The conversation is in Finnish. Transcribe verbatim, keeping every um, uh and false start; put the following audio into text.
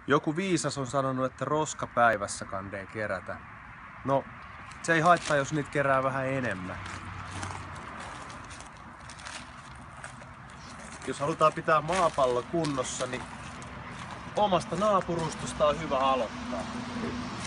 Joku viisas on sanonut, että roska päivässä kandee kerätä. No, se ei haittaa, jos niitä kerää vähän enemmän. Jos halutaan pitää maapallo kunnossa, niin omasta naapurustosta on hyvä aloittaa.